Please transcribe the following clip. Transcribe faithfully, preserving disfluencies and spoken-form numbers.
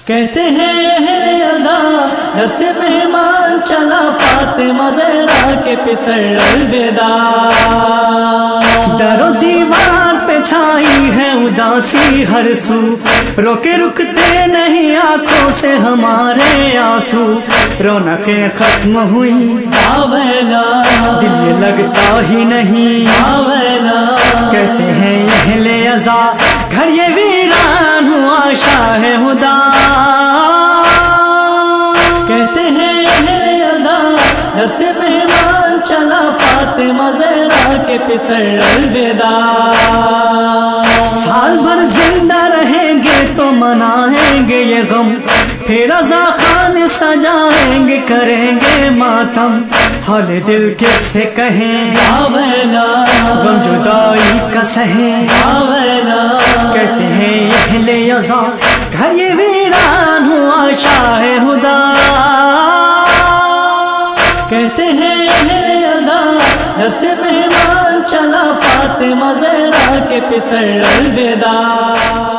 کہتے ہیں اہل عزا گھر سے مہمان چلا فاطمہ زہرا کے پسر الوداع. در و دیوار پہ چھائی ہے اداسی ہر سو، روکے رکتے نہیں آنکھوں سے ہمارے آنسو. رونقیں ختم ہوئی آویلا دل یہ لگتا ہی نہیں. آویلا کہتے ہیں اہل عزا گھر یہ ویران ہوا شاہ ہدا. کہتے ہیں اہل عزا گھر سے مہمان چلا فاطمہ زہرا کے پسر الوداع. سال بھر زندہ رہیں گے تو منائیں گے یہ غم، پھر رضا خان سجائیں گے کریں گے ماتم. حال دل کس سے کہیں آویلا غم جدائی کا سہیں. آویلا کہتے ہیں اہل عزا گھر یہ ویران ہوا شاہ ہدا. کہتے ہیں اہل عزا گھر سے مہمان چلا فاطمہ زہرا کے پسر الوداع.